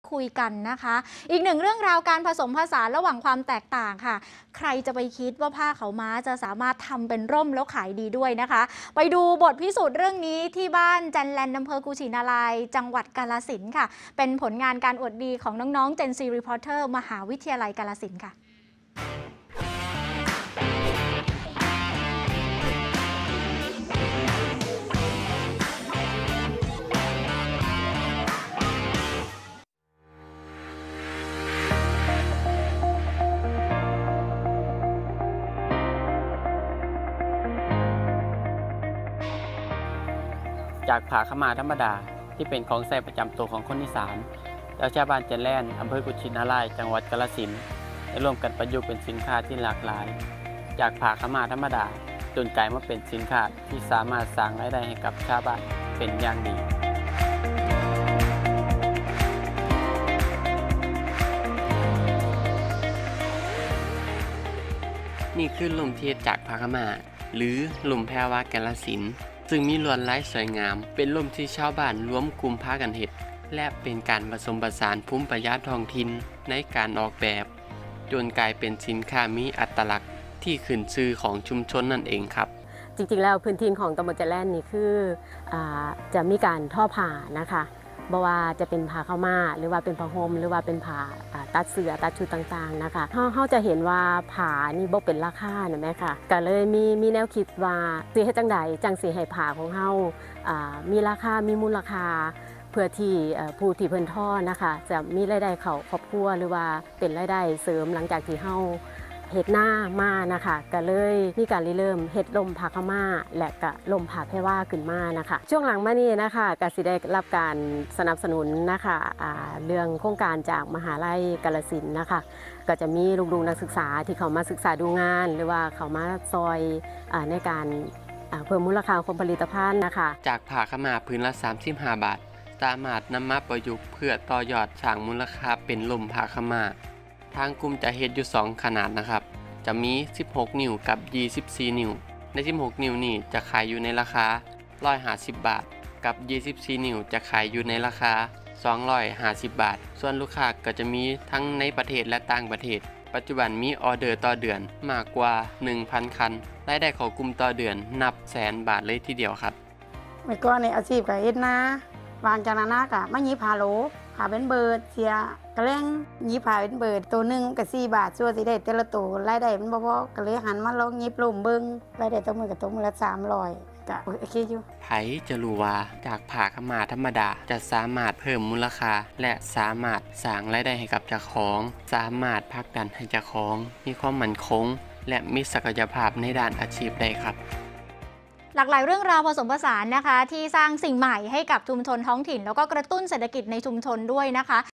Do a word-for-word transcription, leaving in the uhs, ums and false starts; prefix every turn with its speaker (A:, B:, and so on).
A: คุยกันนะคะอีกหนึ่งเรื่องราวการผสมผสานระหว่างความแตกต่างค่ะใครจะไปคิดว่าผ้าขาวม้าจะสามารถทำเป็นร่มแล้วขายดีด้วยนะคะไปดูบทพิสูจน์เรื่องนี้ที่บ้านจันแลนอำเภอกุชินารายจังหวัดกาฬสินธุ์ค่ะเป็นผลงานการอวดดีของน้องๆ Gen Z Reporter มหาวิทยาลัยกาฬสินธุ์ค่ะ
B: จากผ้าขาวม้าธรรมดาที่เป็นของใช้ประจำตัวของคนอีสานแล้วชาวบ้านจันแลนอำเภอกุชินารายจังหวัดกาฬสินธุ์ได้ร่วมกันประยุกต์เป็นสินค้าที่หลากหลายจากผ้าขาวม้าธรรมดาจนกลายมาเป็นสินค้าที่สามารถสร้างรายได้ให้กับชาวบ้านเป็นอย่างดีนี่คือลมเทียจากผ้าขาวม้าหรือลมแพรวากาฬสินธุ์ซึ่งมีลวดลายสวยงามเป็นลมที่ชาวบ้านรวมกลุ่มพากันเฮ็ดและเป็นการผสมผสานภูมิปัญญาท้องถิ่นในการออกแบบจนกลายเป็นสินค้ามีอัตลักษณ์ที่ขึ้นชื่อของชุมชนนั่นเองครับ
C: จริงๆแล้วพื้นที่ของตำบลจันแลนนี่คืออ่าจะมีการทอผ้านะคะบ่ว่าจะเป็นผ้าขาวม้าหรือว่าเป็นผ้าห่มหรือว่าเป็นผ้าตัดเสื้อตัดชุดต่างๆนะคะเฮาเฮาจะเห็นว่าผ้านี่บ่เป็นราคาเห็นไหมคะก็เลยมีมีแนวคิดว่าสิเฮ็ดจังใดจังสิให้ผ้าของเฮาอ่ามีราคามีมูลค่าเพื่อที่ผู้ที่เพิ่นทอนะคะจะมีรายได้เข้าครอบครัวหรือว่าเป็นรายได้เสริมหลังจากที่เฮาเฮ็ดหน้ามานะคะก็เลยมีการริเริ่มเฮ็ดลมผ้าขาวม้าและก็ลมผ้าแพรวาขึ้นมานะคะช่วงหลังมานี้นะคะก็สิได้รับการสนับสนุนนะคะเรื่องโครงการจากมหาลัยกาฬสินธุ์นะคะก็จะมีลูกๆนักศึกษาที่เขามาศึกษาดูงานหรือว่าเขามาซอยในการเพิ่มมูลค่าของผลิตภัณฑ์นะคะ
B: จากผ้าขาวม้าพื้นละสามสิบห้าบาทสามารถนำมาประยุกต์เพื่อต่อยอดสร้างมูลค่าเป็นลมผ้าขาวม้าทางกลุ่มจะเฮ็ดอยู่สองขนาดนะครับจะมีสิบหกนิ้วกับยี่สิบสี่นิ้วในสิบหกนิ้วนี่จะขายอยู่ในราคาหนึ่งร้อยห้าสิบบาทกับยี่สิบสี่นิ้วจะขายอยู่ในราคาสองร้อยห้าสิบบาทส่วนลูกค้าก็จะมีทั้งในประเทศและต่างประเทศปัจจุบันมีออเดอร์ต่อเดือนมากกว่า หนึ่งพัน คันรายได้ของกลุ่มต่อเดือนนับแสนบาทเลยทีเดียวครับ
D: เมื่อก่อนในอาชีพก็เฮ็ดนาวางจากนั้นก็มายีผ้าโหลผ้าเป็นเบิดเสียกระแลงยีผ้าเป็นเบิดตัวนึงก็สี่บาทชั่วสิได้แต่ละตัวรายได้มันบ่พอก็เลยหันมาลองยิบลมเบิ่งรายได้ต่อมื้อก็ตกมื้อละสามร้อยก็โอเคอยู่
B: ไผจะรู้ว่าจากผ้าขาวม้าธรรมดาจะสามารถเพิ่มมูลค่าและสามารถสร้างรายได้ให้กับเจ้าของสามารถผลักดันให้เจ้าของมีความมั่นคงและมีศักยภาพในด้านอาชีพได้ครับ
A: หลากหลายเรื่องราวผสมผสานนะคะที่สร้างสิ่งใหม่ให้กับชุมชนท้องถิ่นแล้วก็กระตุ้นเศรษฐกิจในชุมชนด้วยนะคะ